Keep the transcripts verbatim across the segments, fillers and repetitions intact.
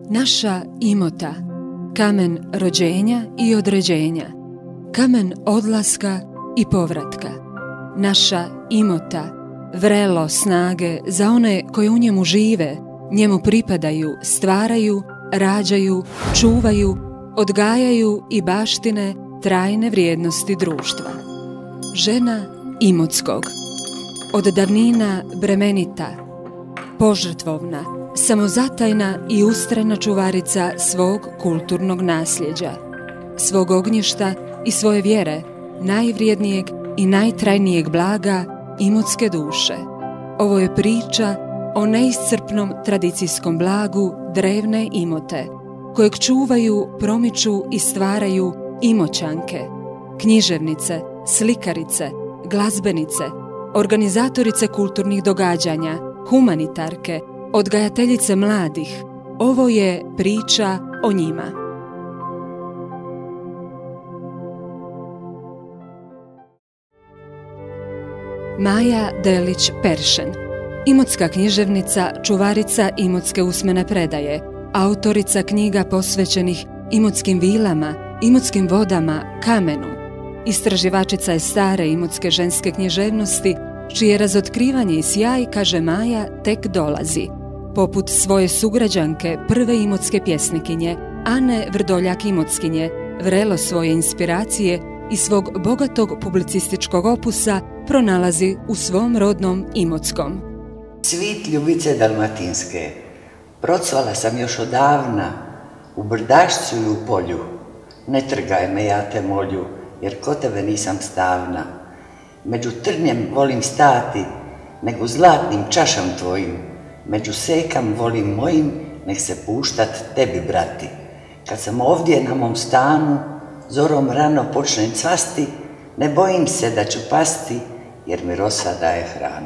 Naša Imota, kamen rođenja i određenja, kamen odlaska i povratka. Naša Imota, vrelo snage za one koje u njemu žive, njemu pripadaju, stvaraju, rađaju, čuvaju, odgajaju i baštine trajne vrijednosti društva. Žena Imotskog, od davnina bremenita, požrtvovna, samozatajna i ustrajna čuvarica svog kulturnog nasljeđa, svog ognjišta i svoje vjere, najvrijednijeg i najtrajnijeg blaga imotske duše. Ovo je priča o neiscrpnom tradicijskom blagu drevne Imote, kojeg čuvaju, promiču i stvaraju Imoćanke, književnice, slikarice, glazbenice, organizatorice kulturnih događanja, humanitarke, odgajateljice mladih. Ovo je priča o njima. Maja Delić-Peršen, imotska književnica, čuvarica imotske usmene predaje, autorica knjiga posvećenih imotskim vilama, imotskim vodama, kamenu. Istraživačica je stare imotske ženske književnosti, čije razotkrivanje i sjaj, kaže Maja, tek dolazi. Poput svoje sugrađanke, prve imotske pjesnikinje, Ane Vrdoljak-Imotkinje, vrelo svoje inspiracije i svog bogatog publicističkog opusa pronalazi u svom rodnom Imotskom. Cvit ljubice dalmatinske, procvala sam još odavna, u brdašcu i u polju. Ne trgaj me, ja te molju, jer ko tebe nisam stavna. Među trnjem volim stati, nego zlatnim čašam tvojim. Među sekam volim mojim, nek se puštat tebi, brati. Kad sam ovdje na mom stanu, zorom rano počnem cvasti, ne bojim se da ću pasti, jer mi rosa daje hranu.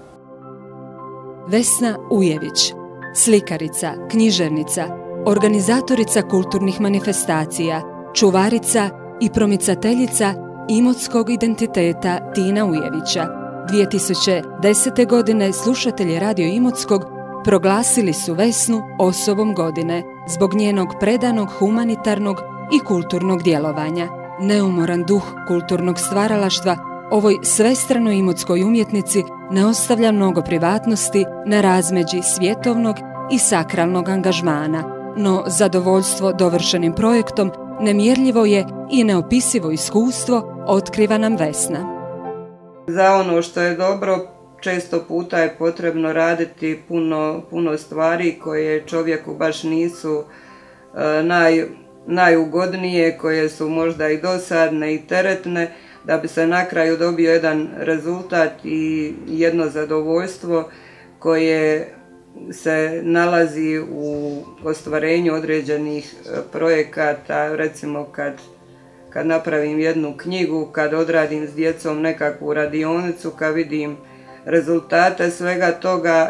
Vesna Ujević, slikarica, književnica, organizatorica kulturnih manifestacija, čuvarica i promicateljica imotskog identiteta Tina Ujevića. dvije tisuće desete. godine slušatelji Radio Imotskog proglasili su Vesnu osobom godine zbog njenog predanog humanitarnog i kulturnog djelovanja. Neumoran duh kulturnog stvaralaštva ovoj svestranoj imotskoj umjetnici ne ostavlja mnogo privatnosti na razmeđi svjetovnog i sakralnog angažmana, no zadovoljstvo dovršenim projektom nemjerljivo je i neopisivo iskustvo otkriva nam Vesna. Za ono što je dobro, često puta je potrebno raditi puno, puno stvari koje čovjeku baš nisu e, naj, najugodnije, koje su možda i dosadne i teretne, da bi se na kraju dobio jedan rezultat i jedno zadovoljstvo koje se nalazi u ostvarenju određenih projekata. Recimo kad, kad napravim jednu knjigu, kad odradim s djecom nekakvu radionicu, kad vidim rezultate svega toga,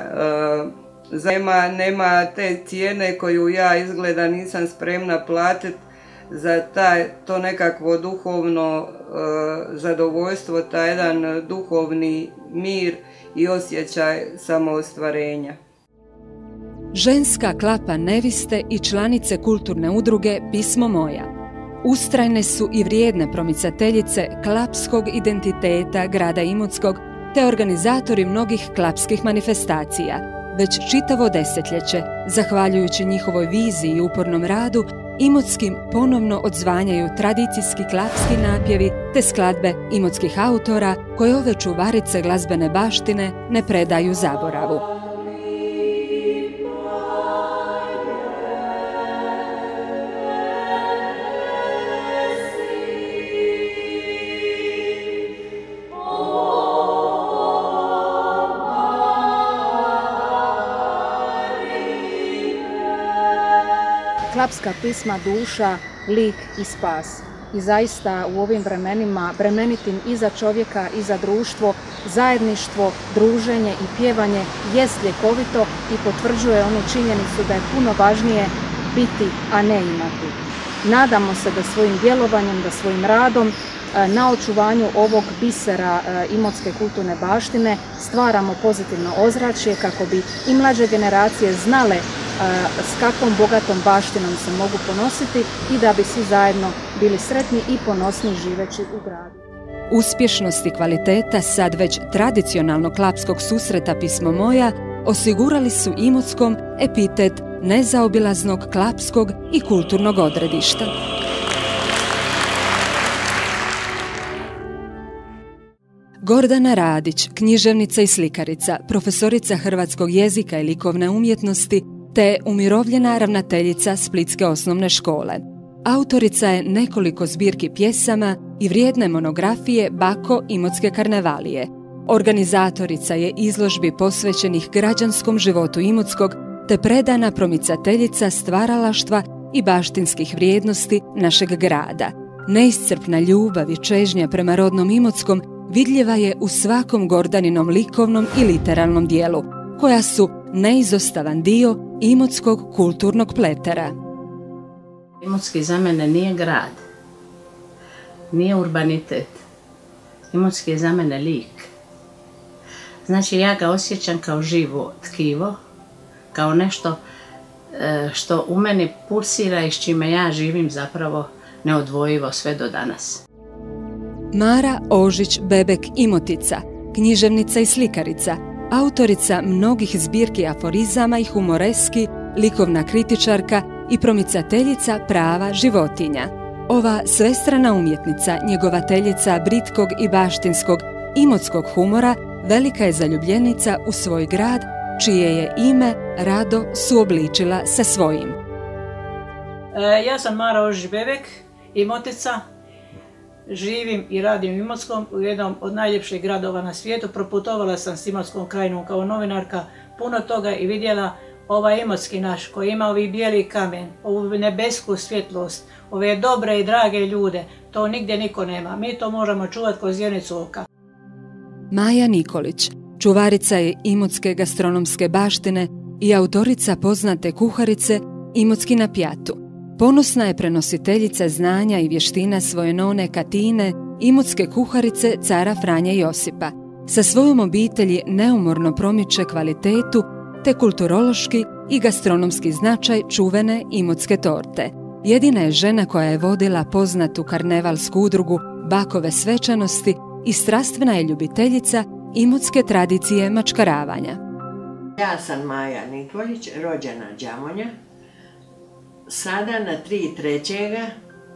nema, nema te cijene koju ja izgleda nisam spremna platiti za taj, to nekakvo duhovno uh, zadovoljstvo, taj jedan duhovni mir i osjećaj samoostvarenja. Ženska klapa neviste i članice kulturne udruge Pismo moja. Ustrajne su i vrijedne promicateljice klapskog identiteta grada Imotskog te organizatori mnogih klapskih manifestacija. Već čitavo desetljeće, zahvaljujući njihovoj viziji i upornom radu, Imotskim ponovno odzvanjaju tradicijski klapski napjevi te skladbe imotskih autora koje ove čuvarice glazbene baštine ne predaju zaboravu. Klapska pisma, duša, lik i spas. I zaista u ovim vremenima, bremenitim i za čovjeka i za društvo, zajedništvo, druženje i pjevanje jest ljekovito i potvrđuje onu činjenicu da je puno važnije biti, a ne imati. Nadamo se da svojim djelovanjem, da svojim radom na očuvanju ovog bisera imotske kulturne baštine stvaramo pozitivno ozračje kako bi i mlađe generacije znale s kakvom bogatom baštinom se mogu ponositi i da bi svi zajedno bili sretni i ponosni živeći u gradu. Uspješnost i kvaliteta sad već tradicionalnog klapskog susreta Pismo moja osigurali su Imotskom epitet nezaobilaznog klapskog i kulturnog odredišta. Gordana Radić, književnica i slikarica, profesorica hrvatskog jezika i likovne umjetnosti, te umirovljena ravnateljica Splitske osnovne škole. Autorica je nekoliko zbirki pjesama i vrijedne monografije Bako Imotske karnevalije. Organizatorica je izložbi posvećenih građanskom životu Imotskog, te predana promicateljica stvaralaštva i baštinskih vrijednosti našeg grada. Neiscrpna ljubav i čežnja prema rodnom Imotskom vidljiva je u svakom Gordaninom likovnom i literarnom dijelu, koja su neizostavan dio imotskog kulturnog pletera. Imotski za mene nije grad, nije urbanitet. Imotski je za mene lik. Znači ja ga osjećam kao živo tkivo, kao nešto što u meni pulsira i s čime ja živim zapravo neodvojivo sve do danas. Mara Ožić Bebek Imotica, književnica i slikarica, autorica mnogih zbirki aforizama i humoreski, likovna kritičarka i promicateljica prava životinja. Ova svestrana umjetnica, njegovateljica britkog i baštinskog imotskog humora, velika je zaljubljenica u svoj grad, čije je ime rado suobličila sa svojim. E, ja sam Mara Ožić Bebek, Imotica. Živim i radim u Imotskom, u jednom od najljepših gradova na svijetu. Proputovala sam s Imotskom krajinom kao novinarka puno toga i vidjela ovaj Imotski naš koji ima ovi bijeli kamen, ovu nebesku svjetlost, ove dobre i drage ljude. To nigdje niko nema. Mi to moramo čuvati kroz zjenicu oka. Maja Nikolić, čuvarica je imotske gastronomske baštine i autorica poznate kuharice Imotski na pjatu. Ponosna je prenositeljica znanja i vještina svoje none Katine, imotske kuharice cara Franje Josipa. Sa svojom obitelji neumorno promiče kvalitetu te kulturološki i gastronomski značaj čuvene imotske torte. Jedina je žena koja je vodila poznatu karnevalsku udrugu Bakove svečanosti i strastvena je ljubiteljica imotske tradicije mačkaravanja. Ja sam Maja Nikolić, rođena Đamonja. Sada na tri trećega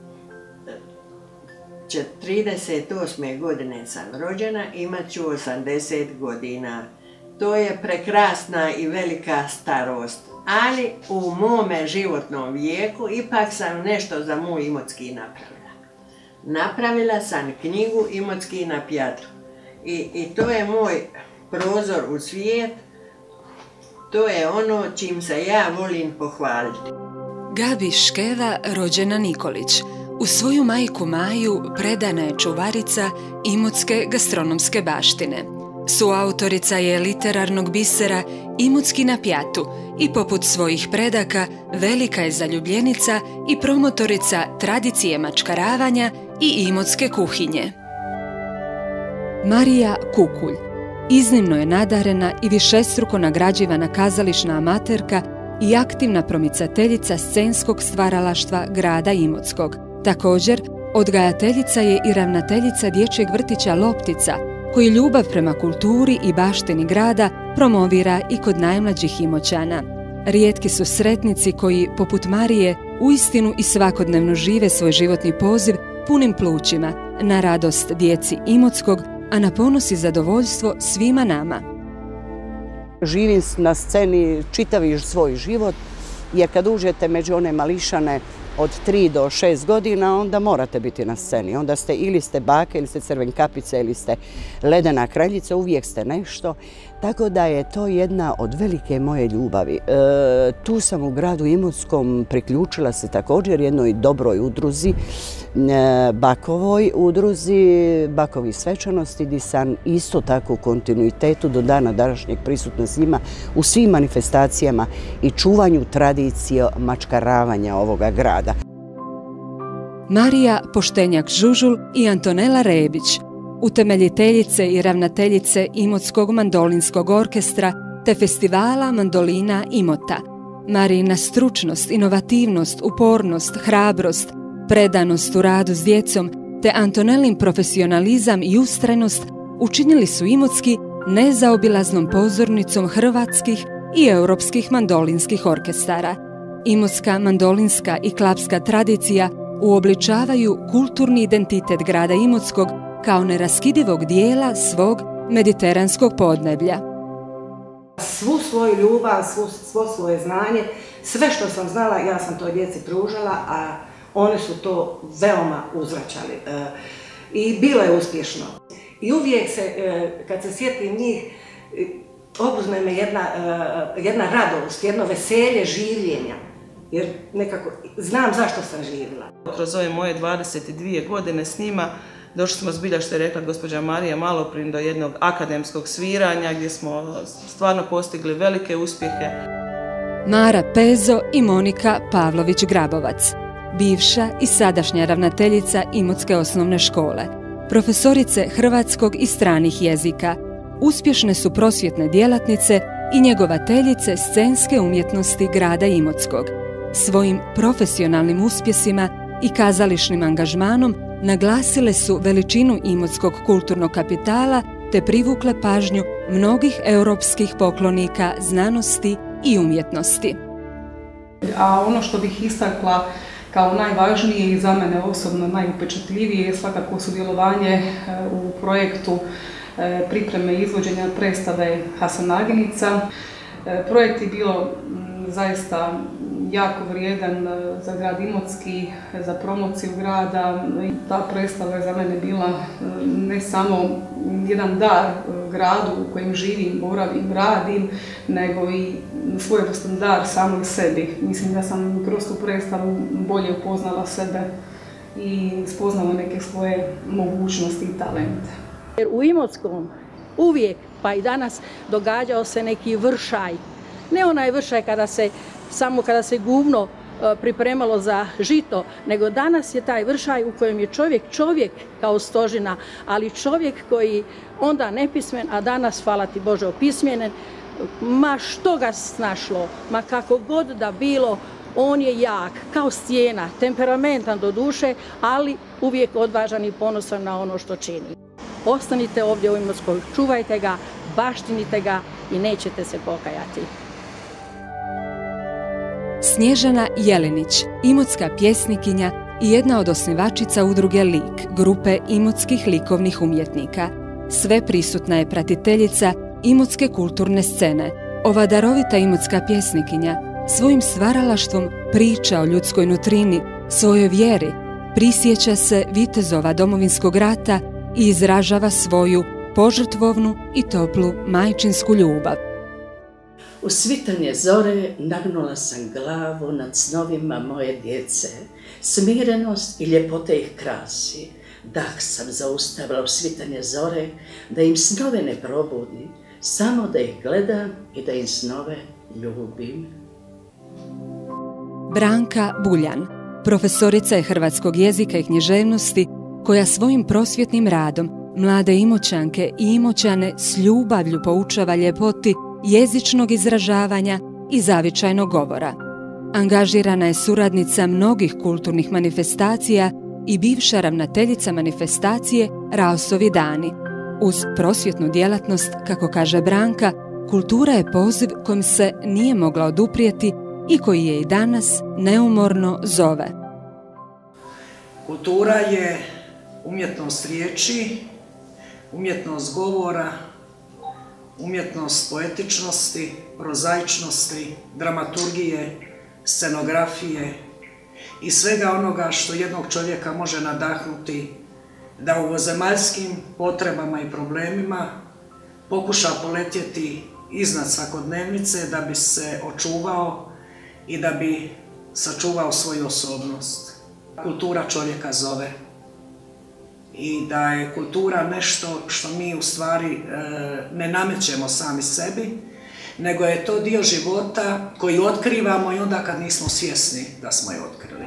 trideset osme godine sam rođena, imat ću osamdeset godina. To je prekrasna i velika starost, ali u mome životnom vijeku ipak sam nešto za moj Imotski napravila. Napravila sam knjigu Imotski na pjatu i, i to je moj prozor u svijet, to je ono čim se ja volim pohvaliti. Gabi Škeva, rođena Nikolić, u svoju majku Maju predana je čuvarica imotske gastronomske baštine. Suautorica je literarnog bisera Imotski na pjatu i poput svojih predaka velika je zaljubljenica i promotorica tradicije mačkaravanja i imotske kuhinje. Marija Kukulj, iznimno je nadarena i višestruko nagrađivana kazališna amaterka i aktivna promicateljica scenskog stvaralaštva grada Imotskog. Također, odgajateljica je i ravnateljica dječjeg vrtića Loptica, koji ljubav prema kulturi i baštini grada promovira i kod najmlađih Imoćana. Rijetki su sretnici koji, poput Marije, uistinu i svakodnevno žive svoj životni poziv punim plućima, na radost djeci Imotskog, a na ponos i zadovoljstvo svima nama. Živim na sceni čitavi svoj život, jer kad uđete među one mališane od tri do šest godina, onda morate biti na sceni. Onda ste ili ste bake, ili ste crvenkapice, ili ste ledena kraljica, uvijek ste nešto. Tako da je to jedna od velike moje ljubavi. E, tu sam u gradu Imotskom priključila se također jednoj dobroj udruzi, e, Bakovoj udruzi, Bakovi svečanosti, gdje sam isto tako u kontinuitetu do dana današnjeg prisutna s njima u svim manifestacijama i čuvanju tradicije mačkaravanja ovoga grada. Marija Poštenjak-Žužul i Antonela Rebić, utemeljiteljice i ravnateljice Imotskog mandolinskog orkestra te festivala Mandolina Imota. Marijina stručnost, inovativnost, upornost, hrabrost, predanost u radu s djecom te Antonelin profesionalizam i ustrajnost učinili su Imotski nezaobilaznom pozornicom hrvatskih i europskih mandolinskih orkestara. Imotska mandolinska i klapska tradicija uobličavaju kulturni identitet grada Imotskog kao neraskidivog dijela svog mediteranskog podneblja. Svu svoju ljubav, svu, svo svoje znanje, sve što sam znala, ja sam to djeci pružala, a oni su to veoma uzvraćali. E, I bilo je uspješno. I uvijek se, e, kad se sjetim njih, e, obuzme me jedna, e, jedna radost, jedno veselje življenja. Jer nekako znam zašto sam živjela. Kroz ove moje dvadeset dvije godine s njima došli smo zbilja, što je rekla gospođa Marija maloprije, do jednog akademskog sviranja gdje smo stvarno postigli velike uspjehe. Mara Pezo i Monika Pavlović-Grabovac, bivša i sadašnja ravnateljica Imotske osnovne škole, profesorice hrvatskog i stranih jezika, uspješne su prosvjetne djelatnice i njegovateljice scenske umjetnosti grada Imotskog. Svojim profesionalnim uspjesima i kazališnim angažmanom naglasile su veličinu imotskog kulturnog kapitala te privukle pažnju mnogih europskih poklonika znanosti i umjetnosti. A ono što bih istakla kao najvažnije i za mene osobno najupečatljivije je svakako sudjelovanje u projektu pripreme i izvođenja predstave Hasan-Agenica. Projekt je bilo zaista jako vrijedan za grad Imotski, za promociju grada. Ta predstava je za mene bila ne samo jedan dar gradu u kojem živim, boravim, radim, nego i svojevrstan dar samoj sebi. Mislim da sam kroz tu predstavu bolje upoznala sebe i spoznala neke svoje mogućnosti i talente. Jer u Imotskom uvijek, pa i danas, događao se neki vršaj. Ne onaj vršaj kada se, samo kada se guvno pripremalo za žito, nego danas je taj vršaj u kojem je čovjek čovjek kao stožina, ali čovjek koji onda nepismen, a danas, hvala ti Bože, opismenen, ma što ga snašlo, ma kako god da bilo, on je jak, kao stijena, temperamentan do duše, ali uvijek odvažan i ponosan na ono što čini. Ostanite ovdje u Imotskoj, čuvajte ga, baštinite ga i nećete se pokajati. Snježana Jelenić, imotska pjesnikinja i jedna od osnivačica udruge Lik, grupe imotskih likovnih umjetnika. Sve prisutna je pratiteljica imotske kulturne scene. Ova darovita imotska pjesnikinja svojim stvaralaštvom priča o ljudskoj nutrini, svojoj vjeri, prisjeća se vitezova Domovinskog rata i izražava svoju požrtvovnu i toplu majčinsku ljubav. U svitanje zore nagnula sam glavu nad snovima moje djece. Smirenost i ljepote ih krasi. Dah sam zaustavila u svitanje zore, da im snove ne probudi, samo da ih gledam i da im snove ljubim. Branka Buljan, profesorica je hrvatskog jezika i književnosti, koja svojim prosvjetnim radom mlade Imoćanke i Imoćane s ljubavlju poučava ljepoti jezičnog izražavanja i zavičajnog govora. Angažirana je suradnica mnogih kulturnih manifestacija i bivša ravnateljica manifestacije Raosovi dani. Uz prosvjetnu djelatnost, kako kaže Branka, kultura je poziv kojim se nije mogla oduprijeti i koji je i danas neumorno zove. Kultura je umjetnost riječi, umjetnost govora, umjetnost poetičnosti, prozaičnosti, dramaturgije, scenografije i svega onoga što jednog čovjeka može nadahnuti da u ovozemaljskim potrebama i problemima pokuša poletjeti iznad svakodnevnice da bi se očuvao i da bi sačuvao svoju osobnost. Kultura čovjeka zove. I da je kultura nešto što mi u stvari ne namećemo sami sebi, nego je to dio života koji otkrivamo i onda kad nismo svjesni da smo je otkrili.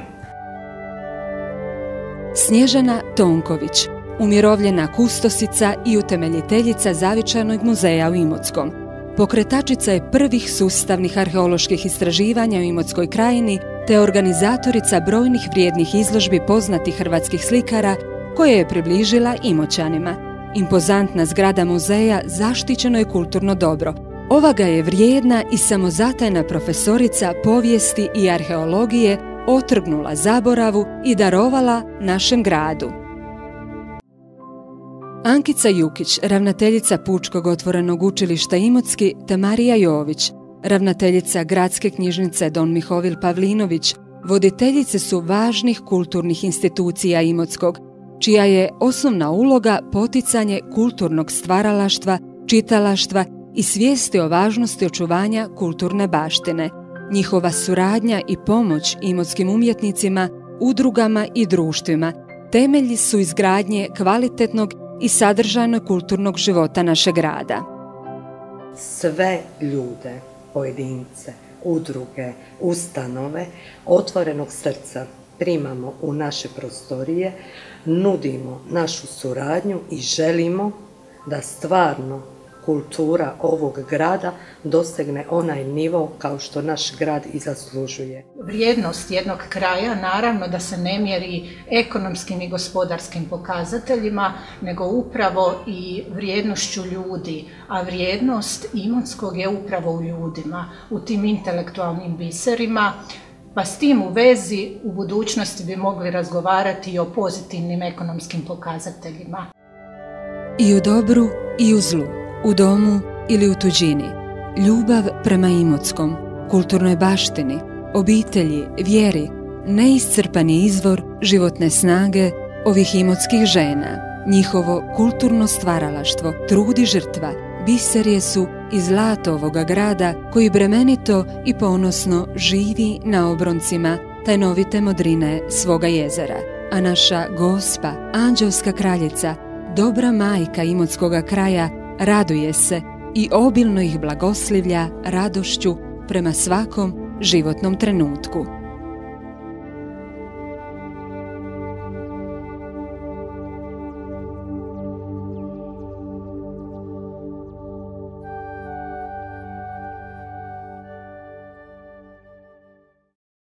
Snježana Tonković, umirovljena kustosica i utemeljiteljica Zavičajnog muzeja u Imotskom. pokretačica je prvih sustavnih arheoloških istraživanja u Imotskoj krajini te organizatorica brojnih vrijednih izložbi poznatih hrvatskih slikara koje je približila Imoćanima. Impozantna zgrada muzeja zaštićeno je kulturno dobro. Ova ga je vrijedna i samozatajna profesorica povijesti i arheologije otrgnula zaboravu i darovala našem gradu. Ankica Jukić, ravnateljica Pučkog otvorenog učilišta Imotski, te Marija Jović, ravnateljica Gradske knjižnice Don Mihovil Pavlinović, voditeljice su važnih kulturnih institucija Imotskog, čija je osnovna uloga poticanje kulturnog stvaralaštva, čitalaštva i svijesti o važnosti očuvanja kulturne baštine. Njihova suradnja i pomoć imotskim umjetnicima, udrugama i društvima temelji su izgradnje kvalitetnog i sadržajnog kulturnog života našeg grada. Sve ljude, pojedince, udruge, ustanove otvorenog srca primamo u naše prostorije, nudimo našu suradnju i želimo da stvarno kultura ovog grada dosegne onaj nivo kao što naš grad i zaslužuje. Vrijednost jednog kraja naravno da se ne mjeri ekonomskim i gospodarskim pokazateljima, nego upravo i vrijednošću ljudi, a vrijednost Imotskog je upravo u ljudima, u tim intelektualnim biserima, pa s tim u vezi u budućnosti bi mogli razgovarati i o pozitivnim ekonomskim pokazateljima. I u dobru i u zlu, u domu ili u tuđini, ljubav prema Imotskom, kulturnoj baštini, obitelji, vjeri, neiscrpani izvor životne snage ovih imotskih žena. Njihovo kulturno stvaralaštvo, trud i žrtva, biserje su i zlato ovoga grada koji bremenito i ponosno živi na obroncima tajnovite modrine svoga jezera. A naša Gospa, anđelska kraljica, dobra majka Imotskoga kraja, raduje se i obilno ih blagoslivlja radošću prema svakom životnom trenutku.